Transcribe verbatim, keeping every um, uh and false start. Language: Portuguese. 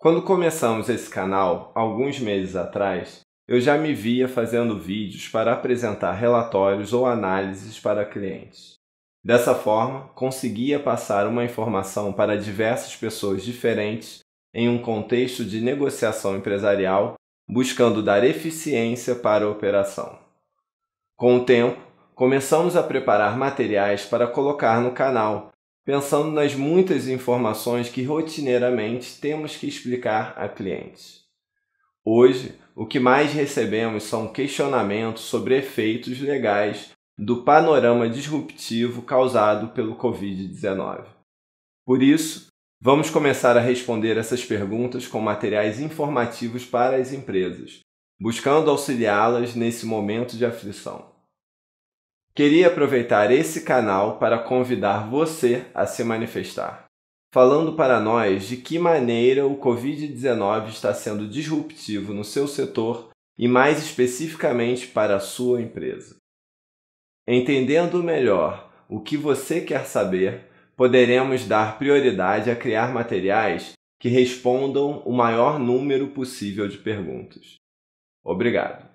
Quando começamos esse canal, alguns meses atrás, eu já me via fazendo vídeos para apresentar relatórios ou análises para clientes. Dessa forma, conseguia passar uma informação para diversas pessoas diferentes em um contexto de negociação empresarial, buscando dar eficiência para a operação. Com o tempo, começamos a preparar materiais para colocar no canal, pensando nas muitas informações que rotineiramente temos que explicar a clientes. Hoje, o que mais recebemos são questionamentos sobre efeitos legais do panorama disruptivo causado pelo covid dezenove. Por isso, vamos começar a responder essas perguntas com materiais informativos para as empresas, buscando auxiliá-las nesse momento de aflição. Queria aproveitar esse canal para convidar você a se manifestar, falando para nós de que maneira o covid dezenove está sendo disruptivo no seu setor e mais especificamente para a sua empresa. Entendendo melhor o que você quer saber, poderemos dar prioridade a criar materiais que respondam o maior número possível de perguntas. Obrigado.